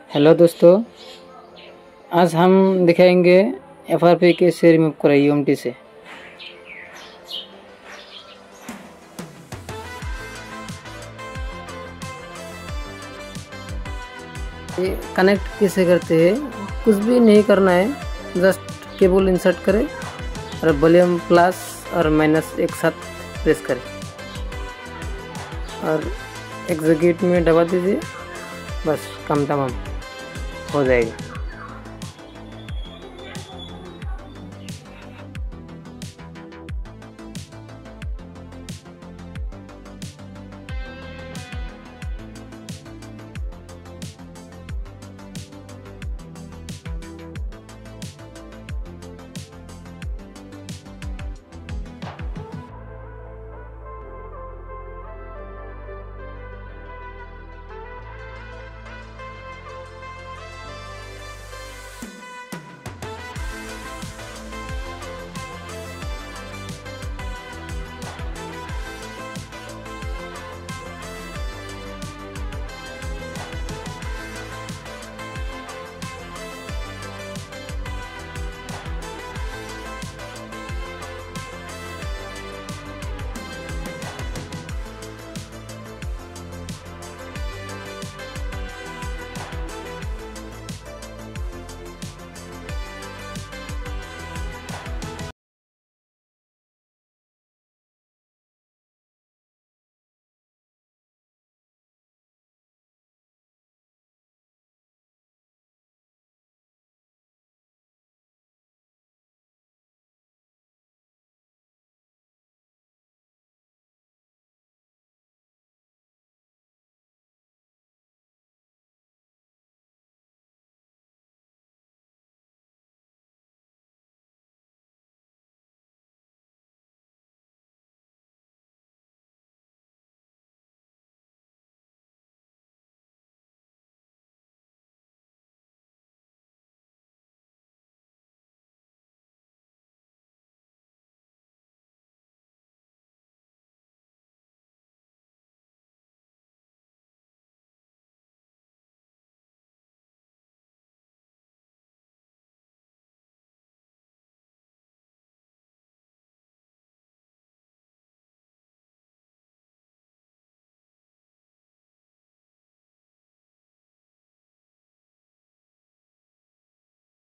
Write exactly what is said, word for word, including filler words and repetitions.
Hello दोस्तों, आज हम दिखाएंगे एफ आर पी कैसे रिमूव करें यू एम टी से। ये कनेक्ट कैसे करते हैं, कुछ भी नहीं करना है, जस्ट केबल इंसर्ट करें और वॉल्यूम प्लस और माइनस एक साथ प्रेस करें और एग्जीक्यूट में दबा दीजिए। बस काम तमाम हो जाएगा।